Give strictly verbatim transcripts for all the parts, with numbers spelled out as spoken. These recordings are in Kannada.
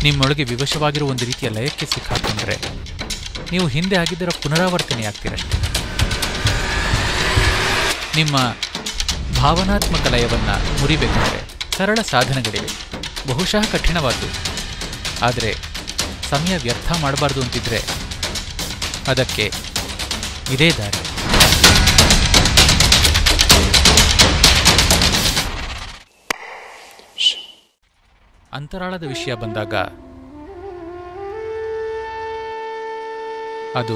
ನಿಮ್ಮೊಳಗೆ ವಿವಶವಾಗಿರುವ ಒಂದು ರೀತಿಯ ಲಯಕ್ಕೆ ಸಿಕ್ಕಾಕೊಂಡ್ರೆ ನೀವು ಹಿಂದೆ ಆಗಿದ್ದರ ಪುನರಾವರ್ತನೆಯಾಗ್ತೀರಷ್ಟೆ. ನಿಮ್ಮ ಭಾವನಾತ್ಮಕ ಲಯವನ್ನು ಮುರಿಬೇಕಾದರೆ ಸರಳ ಸಾಧನಗಳಿವೆ, ಬಹುಶಃ ಕಠಿಣವಾದ್ದು. ಆದರೆ ಸಮಯ ವ್ಯರ್ಥ ಮಾಡಬಾರ್ದು ಅಂತಿದ್ರೆ ಅದಕ್ಕೆ ಇದೇ ದಾರಿ. ಅಂತರಾಳದ ವಿಷಯ ಬಂದಾಗ ಅದು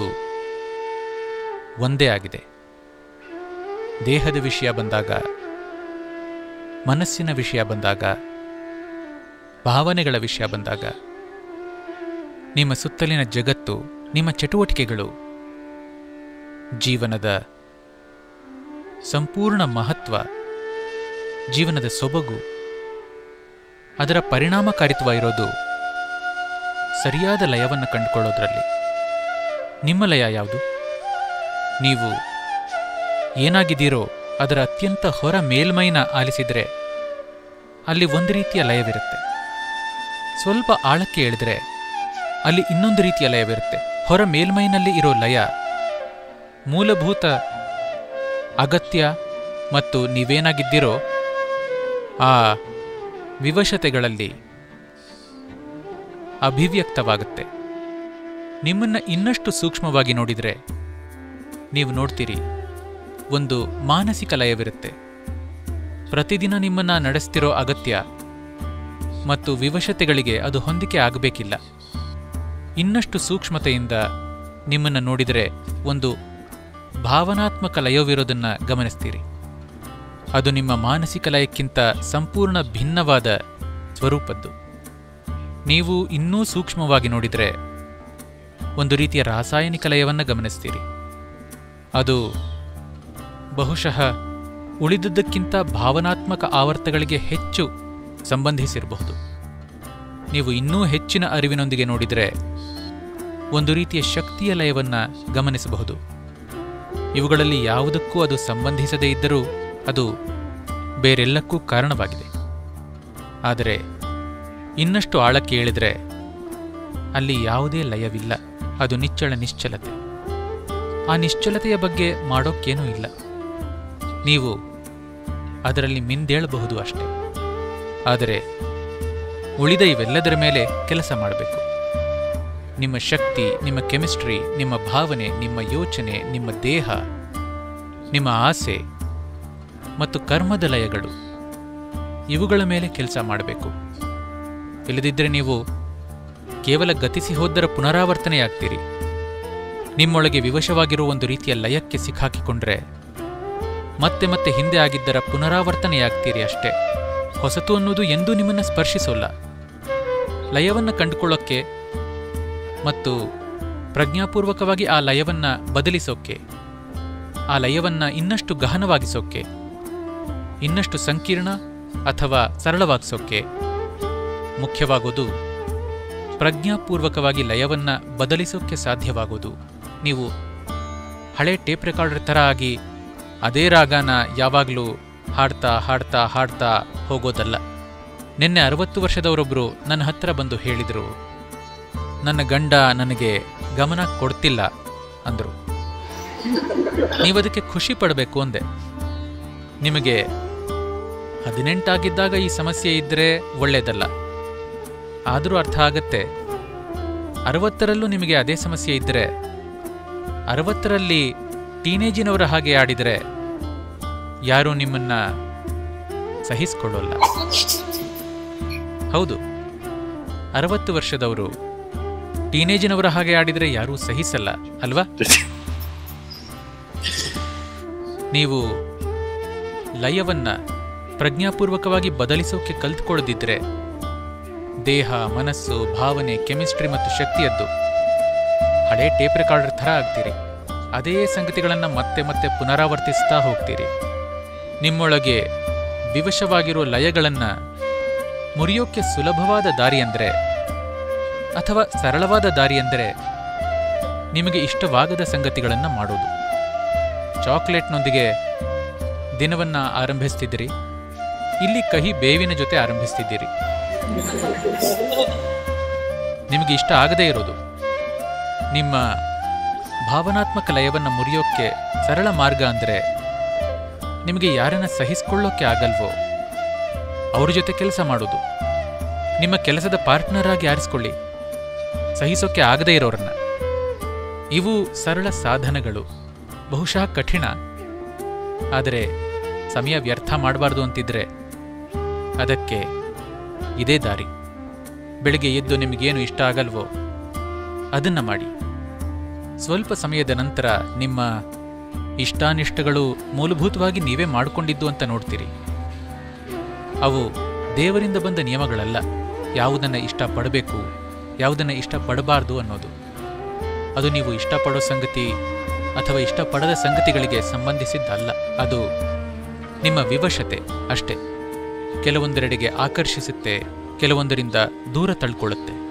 ಒಂದೇ ಆಗಿದೆ. ದೇಹದ ವಿಷಯ ಬಂದಾಗ, ಮನಸ್ಸಿನ ವಿಷಯ ಬಂದಾಗ, ಭಾವನೆಗಳ ವಿಷಯ ಬಂದಾಗ ನಿಮ್ಮ ಸುತ್ತಲಿನ ಜಗತ್ತು, ನಿಮ್ಮ ಚಟುವಟಿಕೆಗಳು, ಜೀವನದ ಸಂಪೂರ್ಣ ಮಹತ್ವ, ಜೀವನದ ಸೊಬಗು, ಅದರ ಪರಿಣಾಮಕಾರಿತ್ವ ಇರೋದು ಸರಿಯಾದ ಲಯವನ್ನು ಕಂಡುಕೊಳ್ಳೋದ್ರಲ್ಲಿ. ನಿಮ್ಮ ಲಯ ಯಾವುದು? ನೀವು ಏನಾಗಿದ್ದೀರೋ ಅದರ ಅತ್ಯಂತ ಹೊರ ಮೇಲ್ಮೈನ ಆಲಿಸಿದರೆ ಅಲ್ಲಿ ಒಂದು ರೀತಿಯ ಲಯವಿರುತ್ತೆ. ಸ್ವಲ್ಪ ಆಳಕ್ಕೆ ಇಳಿದರೆ ಅಲ್ಲಿ ಇನ್ನೊಂದು ರೀತಿಯ ಲಯವಿರುತ್ತೆ. ಹೊರ ಮೇಲ್ಮೈನಲ್ಲಿ ಇರೋ ಲಯ ಮೂಲಭೂತ ಅಗತ್ಯ ಮತ್ತು ನೀವೇನಾಗಿದ್ದೀರೋ ಆ ವಿವಶತೆಗಳಲ್ಲಿ ಅಭಿವ್ಯಕ್ತವಾಗುತ್ತೆ. ನಿಮ್ಮನ್ನು ಇನ್ನಷ್ಟು ಸೂಕ್ಷ್ಮವಾಗಿ ನೋಡಿದರೆ ನೀವು ನೋಡ್ತೀರಿ ಒಂದು ಮಾನಸಿಕ ಲಯವಿರುತ್ತೆ. ಪ್ರತಿದಿನ ನಿಮ್ಮನ್ನು ನಡೆಸ್ತಿರೋ ಅಗತ್ಯ ಮತ್ತು ವಿವಶತೆಗಳಿಗೆ ಅದು ಹೊಂದಿಕೆ ಆಗಬೇಕಿಲ್ಲ. ಇನ್ನಷ್ಟು ಸೂಕ್ಷ್ಮತೆಯಿಂದ ನಿಮ್ಮನ್ನು ನೋಡಿದರೆ ಒಂದು ಭಾವನಾತ್ಮಕ ಲಯವಿರೋದನ್ನು ಗಮನಿಸ್ತೀರಿ. ಅದು ನಿಮ್ಮ ಮಾನಸಿಕ ಲಯಕ್ಕಿಂತ ಸಂಪೂರ್ಣ ಭಿನ್ನವಾದ ಸ್ವರೂಪದ್ದು. ನೀವು ಇನ್ನೂ ಸೂಕ್ಷ್ಮವಾಗಿ ನೋಡಿದರೆ ಒಂದು ರೀತಿಯ ರಾಸಾಯನಿಕ ಲಯವನ್ನು ಗಮನಿಸ್ತೀರಿ. ಅದು ಬಹುಶಃ ಉಳಿದದ್ದಕ್ಕಿಂತ ಭಾವನಾತ್ಮಕ ಆವರ್ತಗಳಿಗೆ ಹೆಚ್ಚು ಸಂಬಂಧಿಸಿರಬಹುದು. ನೀವು ಇನ್ನೂ ಹೆಚ್ಚಿನ ಅರಿವಿನೊಂದಿಗೆ ನೋಡಿದರೆ ಒಂದು ರೀತಿಯ ಶಕ್ತಿಯ ಲಯವನ್ನು ಗಮನಿಸಬಹುದು. ಇವುಗಳಲ್ಲಿ ಯಾವುದಕ್ಕೂ ಅದು ಸಂಬಂಧಿಸದೇ ಇದ್ದರೂ ಅದು ಬೇರೆಲ್ಲಕ್ಕೂ ಕಾರಣವಾಗಿದೆ. ಆದರೆ ಇನ್ನಷ್ಟು ಆಳಕ್ಕೆ ಇಳಿದರೆ ಅಲ್ಲಿ ಯಾವುದೇ ಲಯವಿಲ್ಲ. ಅದು ನಿಚ್ಚಳ ನಿಶ್ಚಲತೆ. ಆ ನಿಶ್ಚಲತೆಯ ಬಗ್ಗೆ ಮಾಡೋಕ್ಕೇನೂ ಇಲ್ಲ. ನೀವು ಅದರಲ್ಲಿ ಮಿಂದೇಳಬಹುದು ಅಷ್ಟೆ. ಆದರೆ ಉಳಿದ ಇವೆಲ್ಲದರ ಮೇಲೆ ಕೆಲಸ ಮಾಡಬೇಕು. ನಿಮ್ಮ ಶಕ್ತಿ, ನಿಮ್ಮ ಕೆಮಿಸ್ಟ್ರಿ, ನಿಮ್ಮ ಭಾವನೆ, ನಿಮ್ಮ ಯೋಚನೆ, ನಿಮ್ಮ ದೇಹ, ನಿಮ್ಮ ಆಸೆ ಮತ್ತು ಕರ್ಮದ ಲಯಗಳು, ಇವುಗಳ ಮೇಲೆ ಕೆಲಸ ಮಾಡಬೇಕು. ಇಲ್ಲದಿದ್ದರೆ ನೀವು ಕೇವಲ ಗತಿಸಿ ಹೋದ್ದರ ಪುನರಾವರ್ತನೆಯಾಗ್ತೀರಿ. ನಿಮ್ಮೊಳಗೆ ವಿವಶವಾಗಿರುವ ಒಂದು ರೀತಿಯ ಲಯಕ್ಕೆ ಸಿಕ್ಕಾಕಿಕೊಂಡ್ರೆ ಮತ್ತೆ ಮತ್ತೆ ಹಿಂದೆ ಆಗಿದ್ದರ ಪುನರಾವರ್ತನೆಯಾಗ್ತೀರಿ ಅಷ್ಟೇ. ಹೊಸತು ಅನ್ನೋದು ಎಂದೂ ನಿಮ್ಮನ್ನು ಸ್ಪರ್ಶಿಸೋಲ್ಲ. ಲಯವನ್ನು ಕಂಡುಕೊಳ್ಳೋಕ್ಕೆ ಮತ್ತು ಪ್ರಜ್ಞಾಪೂರ್ವಕವಾಗಿ ಆ ಲಯವನ್ನು ಬದಲಿಸೋಕ್ಕೆ, ಆ ಲಯವನ್ನು ಇನ್ನಷ್ಟು ಗಹನವಾಗಿಸೋಕ್ಕೆ, ಇನ್ನಷ್ಟು ಸಂಕೀರ್ಣ ಅಥವಾ ಸರಳವಾಗಿಸೋಕ್ಕೆ ಮುಖ್ಯವಾಗೋದು ಪ್ರಜ್ಞಾಪೂರ್ವಕವಾಗಿ ಲಯವನ್ನು ಬದಲಿಸೋಕ್ಕೆ ಸಾಧ್ಯವಾಗೋದು ನೀವು ಹಳೆ ಟೇಪ್ ರೆಕಾರ್ಡರ್ ಥರ ಆಗಿ ಅದೇ ರಾಗನ ಯಾವಾಗಲೂ ಹಾಡ್ತಾ ಹಾಡ್ತಾ ಹಾಡ್ತಾ ಹೋಗೋದಲ್ಲ. ನಿನ್ನೆ ಅರವತ್ತು ವರ್ಷದವರೊಬ್ಬರು ನನ್ನ ಹತ್ರ ಬಂದು ಹೇಳಿದರು, ನನ್ನ ಗಂಡ ನನಗೆ ಗಮನ ಕೊಡ್ತಿಲ್ಲ ಅಂದರು. ನೀವದಕ್ಕೆ ಖುಷಿ ಪಡಬೇಕು ಅಂದೆ. ನಿಮಗೆ ಹದಿನೆಂಟಾಗಿದ್ದಾಗ ಈ ಸಮಸ್ಯೆ ಇದ್ದರೆ ಒಳ್ಳೆಯದಲ್ಲ. ಆದರೂ ಅರ್ಥ ಆಗತ್ತೆ, ಅರವತ್ತರಲ್ಲೂ ನಿಮಗೆ ಅದೇ ಸಮಸ್ಯೆ ಇದ್ದರೆ, ಅರವತ್ತರಲ್ಲಿ ಟೀನೇಜಿನವರ ಹಾಗೆ ಆಡಿದರೆ ಯಾರೂ ನಿಮ್ಮನ್ನ ಸಹಿಸಿಕೊಳ್ಳೋಲ್ಲ. ಹೌದು, ಅರವತ್ತು ವರ್ಷದವರು ಟೀನೇಜಿನವರ ಹಾಗೆ ಆಡಿದರೆ ಯಾರೂ ಸಹಿಸಲ್ಲ ಅಲ್ವಾ? ನೀವು ಲಯವನ್ನ ಪ್ರಜ್ಞಾಪೂರ್ವಕವಾಗಿ ಬದಲಿಸೋಕೆ ಕಲ್ತ್ಕೊಳ್ಳದಿದ್ರೆ ದೇಹ, ಮನಸ್ಸು, ಭಾವನೆ, ಕೆಮಿಸ್ಟ್ರಿ ಮತ್ತು ಶಕ್ತಿಯದ್ದು ಹಳೆ ಟೇಪ್ ರೆಕಾರ್ಡರ್ ಥರ ಆಗ್ತೀರಿ. ಅದೇ ಸಂಗತಿಗಳನ್ನು ಮತ್ತೆ ಮತ್ತೆ ಪುನರಾವರ್ತಿಸ್ತಾ ಹೋಗ್ತೀರಿ. ನಿಮ್ಮೊಳಗೆ ವಿವಶವಾಗಿರೋ ಲಯಗಳನ್ನು ಮುರಿಯೋಕ್ಕೆ ಸುಲಭವಾದ ದಾರಿ ಅಂದರೆ, ಅಥವಾ ಸರಳವಾದ ದಾರಿ ಅಂದರೆ, ನಿಮಗೆ ಇಷ್ಟವಾಗದ ಸಂಗತಿಗಳನ್ನು ಮಾಡೋದು. ಚಾಕ್ಲೇಟ್ನೊಂದಿಗೆ ದಿನವನ್ನು ಆರಂಭಿಸ್ತಿದ್ದೀರಿ, ಇಲ್ಲಿ ಕಹಿ ಬೇವಿನ ಜೊತೆ ಆರಂಭಿಸ್ತಿದ್ದೀರಿ. ನಿಮಗೆ ಇಷ್ಟ ಆಗದೇ ಇರೋದು. ನಿಮ್ಮ ಭಾವನಾತ್ಮಕ ಲಯವನ್ನು ಮುರಿಯೋಕ್ಕೆ ಸರಳ ಮಾರ್ಗ ಅಂದರೆ ನಿಮಗೆ ಯಾರನ್ನ ಸಹಿಸ್ಕೊಳ್ಳೋಕ್ಕೆ ಆಗಲ್ವೋ ಅವ್ರ ಜೊತೆ ಕೆಲಸ ಮಾಡೋದು. ನಿಮ್ಮ ಕೆಲಸದ ಪಾರ್ಟ್ನರ್ ಆಗಿ ಆರಿಸ್ಕೊಳ್ಳಿ, ಸಹಿಸೋಕ್ಕೆ ಆಗದೇ ಇರೋರನ್ನ. ಇವು ಸರಳ ಸಾಧನಗಳು, ಬಹುಶಃ ಕಠಿಣ. ಆದರೆ ಸಮಯ ವ್ಯರ್ಥ ಮಾಡಬಾರ್ದು ಅಂತಿದ್ರೆ ಅದಕ್ಕೆ ಇದೇ ದಾರಿ. ಬೆಳಿಗ್ಗೆ ಎದ್ದು ನಿಮಗೇನು ಇಷ್ಟ ಆಗಲ್ವೋ ಅದನ್ನ ಮಾಡಿ. ಸ್ವಲ್ಪ ಸಮಯದ ನಂತರ ನಿಮ್ಮ ಇಷ್ಟಾನಿಷ್ಟಗಳು ಮೂಲಭೂತವಾಗಿ ನೀವೇ ಮಾಡಿಕೊಂಡಿದ್ದು ಅಂತ ನೋಡ್ತೀರಿ. ಅವು ದೇವರಿಂದ ಬಂದ ನಿಯಮಗಳಲ್ಲ. ಯಾವುದನ್ನು ಇಷ್ಟಪಡಬೇಕು, ಯಾವುದನ್ನು ಇಷ್ಟಪಡಬಾರ್ದು ಅನ್ನೋದು ಅದು ನೀವು ಇಷ್ಟಪಡೋ ಸಂಗತಿ ಅಥವಾ ಇಷ್ಟಪಡದ ಸಂಗತಿಗಳಿಗೆ ಸಂಬಂಧಿಸಿದ್ದಲ್ಲ. ಅದು ನಿಮ್ಮ ವಿವಶತೆ ಅಷ್ಟೇ. ಕೆಲವೊಂದೆಡೆಗೆ ಆಕರ್ಷಿಸುತ್ತೆ, ಕೆಲವೊಂದರಿಂದ ದೂರ ತಳ್ಕೊಳ್ಳುತ್ತೆ.